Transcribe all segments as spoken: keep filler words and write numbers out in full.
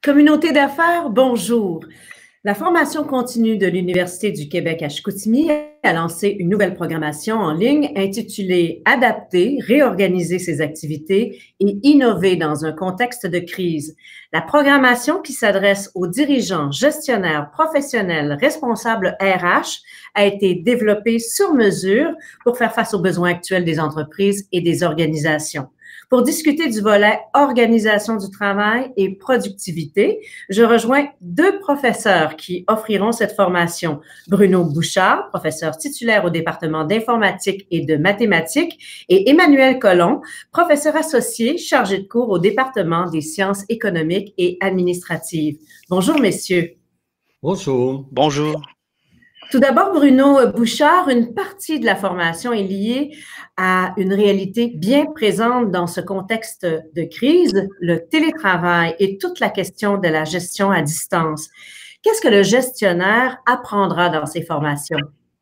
Communauté d'affaires, bonjour. La formation continue de l'Université du Québec à Chicoutimi a lancé une nouvelle programmation en ligne intitulée « Adapter, réorganiser ses activités et innover dans un contexte de crise ». La programmation qui s'adresse aux dirigeants, gestionnaires, professionnels, responsables R H a été développée sur mesure pour faire face aux besoins actuels des entreprises et des organisations. Pour discuter du volet organisation du travail et productivité, je rejoins deux professeurs qui offriront cette formation. Bruno Bouchard, professeur titulaire au département d'informatique et de mathématiques, et Emmanuel Colomb, professeur associé chargé de cours au département des sciences économiques et administratives. Bonjour, messieurs. Bonjour. Bonjour. Tout d'abord, Bruno Bouchard, une partie de la formation est liée à une réalité bien présente dans ce contexte de crise, le télétravail et toute la question de la gestion à distance. Qu'est-ce que le gestionnaire apprendra dans ces formations?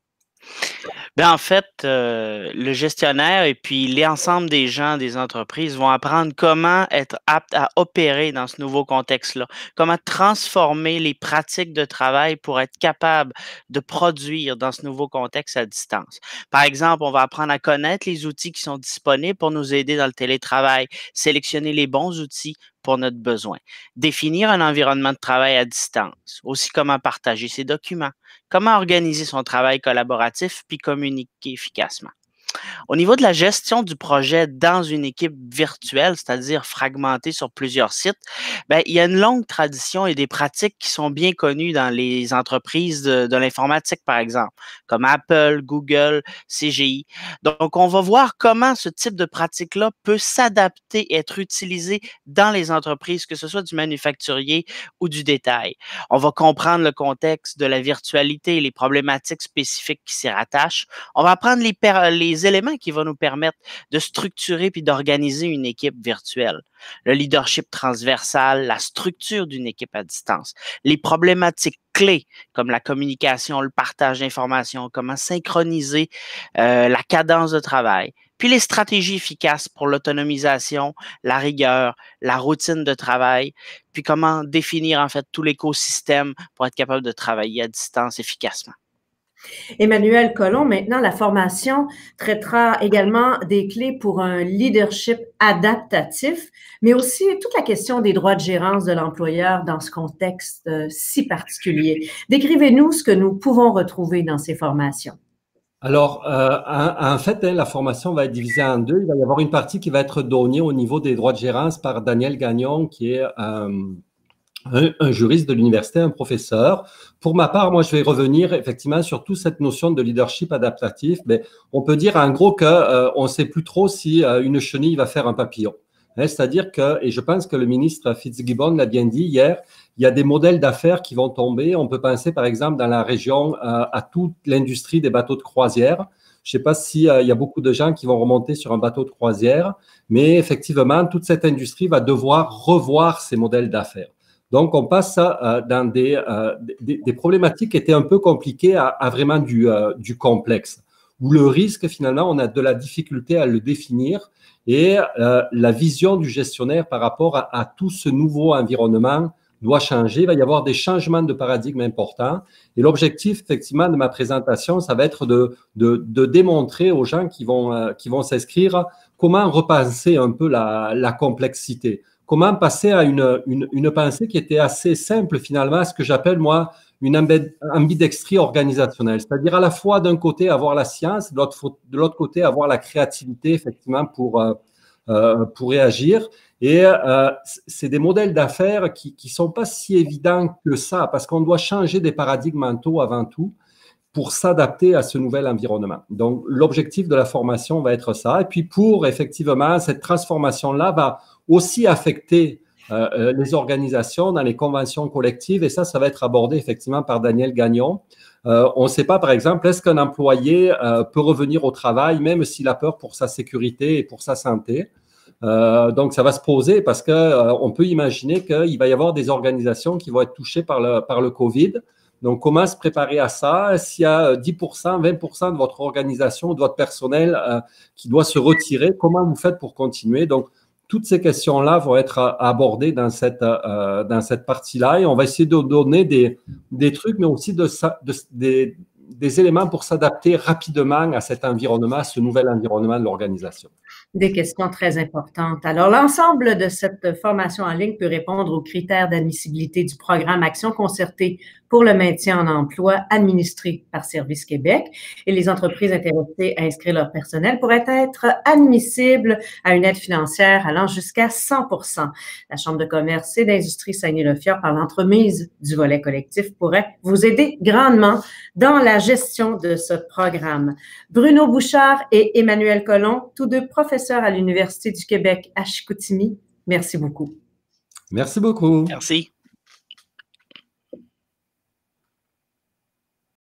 Bien, en fait, euh, le gestionnaire et puis l'ensemble des gens des entreprises vont apprendre comment être apte à opérer dans ce nouveau contexte-là, comment transformer les pratiques de travail pour être capable de produire dans ce nouveau contexte à distance. Par exemple, on va apprendre à connaître les outils qui sont disponibles pour nous aider dans le télétravail, sélectionner les bons outils pour notre besoin, définir un environnement de travail à distance, aussi comment partager ses documents, comment organiser son travail collaboratif puis communiquer efficacement. Au niveau de la gestion du projet dans une équipe virtuelle, c'est-à-dire fragmentée sur plusieurs sites, bien, il y a une longue tradition et des pratiques qui sont bien connues dans les entreprises de, de l'informatique, par exemple, comme Apple, Google, C G I. Donc, on va voir comment ce type de pratique-là peut s'adapter et être utilisé dans les entreprises, que ce soit du manufacturier ou du détail. On va comprendre le contexte de la virtualité et les problématiques spécifiques qui s'y rattachent. On va apprendre les, les éléments qui vont nous permettre de structurer puis d'organiser une équipe virtuelle. Le leadership transversal, la structure d'une équipe à distance, les problématiques clés comme la communication, le partage d'informations, comment synchroniser euh, la cadence de travail, puis les stratégies efficaces pour l'autonomisation, la rigueur, la routine de travail, puis comment définir en fait tout l'écosystème pour être capable de travailler à distance efficacement. Emmanuel Colomb, maintenant, la formation traitera également des clés pour un leadership adaptatif, mais aussi toute la question des droits de gérance de l'employeur dans ce contexte si particulier. Décrivez-nous ce que nous pouvons retrouver dans ces formations. Alors, euh, en, en fait, hein, la formation va être divisée en deux. Il va y avoir une partie qui va être donnée au niveau des droits de gérance par Daniel Gagnon, qui est euh, Un, un juriste de l'université, un professeur. Pour ma part, moi, je vais revenir effectivement sur toute cette notion de leadership adaptatif. Mais on peut dire en gros qu'on euh, ne sait plus trop si euh, une chenille va faire un papillon. Hein, c'est-à-dire que, et je pense que le ministre Fitzgibbon l'a bien dit hier, il y a des modèles d'affaires qui vont tomber. On peut penser par exemple dans la région euh, à toute l'industrie des bateaux de croisière. Je ne sais pas s'il euh, y a beaucoup de gens qui vont remonter sur un bateau de croisière, mais effectivement, toute cette industrie va devoir revoir ses modèles d'affaires. Donc, on passe euh, dans des, euh, des, des problématiques qui étaient un peu compliquées à, à vraiment du, euh, du complexe, où le risque, finalement, on a de la difficulté à le définir et euh, la vision du gestionnaire par rapport à, à tout ce nouveau environnement doit changer. Il va y avoir des changements de paradigme importants. Et l'objectif, effectivement, de ma présentation, ça va être de, de, de démontrer aux gens qui vont, euh, qui vont s'inscrire comment repenser un peu la, la complexité. Comment passer à une, une, une pensée qui était assez simple finalement, ce que j'appelle moi une ambidextrie organisationnelle. C'est-à-dire à la fois d'un côté avoir la science, de l'autre côté avoir la créativité effectivement pour, euh, pour réagir. Et euh, c'est des modèles d'affaires qui ne sont pas si évidents que ça, parce qu'on doit changer des paradigmes mentaux avant tout pour s'adapter à ce nouvel environnement. Donc, l'objectif de la formation va être ça. Et puis, pour effectivement, cette transformation-là va aussi affecter euh, les organisations dans les conventions collectives. Et ça, ça va être abordé effectivement par Daniel Gagnon. Euh, on ne sait pas, par exemple, est-ce qu'un employé euh, peut revenir au travail, même s'il a peur pour sa sécurité et pour sa santé. Euh, donc, ça va se poser parce qu'on euh, peut imaginer qu'il va y avoir des organisations qui vont être touchées par le, par le COVID. Donc, comment se préparer à ça? S'il y a dix pour cent, vingt pour cent de votre organisation, de votre personnel euh, qui doit se retirer, comment vous faites pour continuer? Donc, toutes ces questions-là vont être abordées dans cette, euh, dans cette partie-là et on va essayer de donner des, des trucs, mais aussi de, de, des, des éléments pour s'adapter rapidement à cet environnement, à ce nouvel environnement de l'organisation. Des questions très importantes. Alors, l'ensemble de cette formation en ligne peut répondre aux critères d'admissibilité du programme Action concertée pour le maintien en emploi administré par Service Québec et les entreprises intéressées à inscrire leur personnel pourraient être admissibles à une aide financière allant jusqu'à cent pour cent. La Chambre de commerce et d'industrie Saguenay-le-Fjord, par l'entremise du volet collectif, pourrait vous aider grandement dans la gestion de ce programme. Bruno Bouchard et Emmanuel Colomb, tous deux professeurs à l'Université du Québec à Chicoutimi, merci beaucoup. Merci beaucoup. Merci.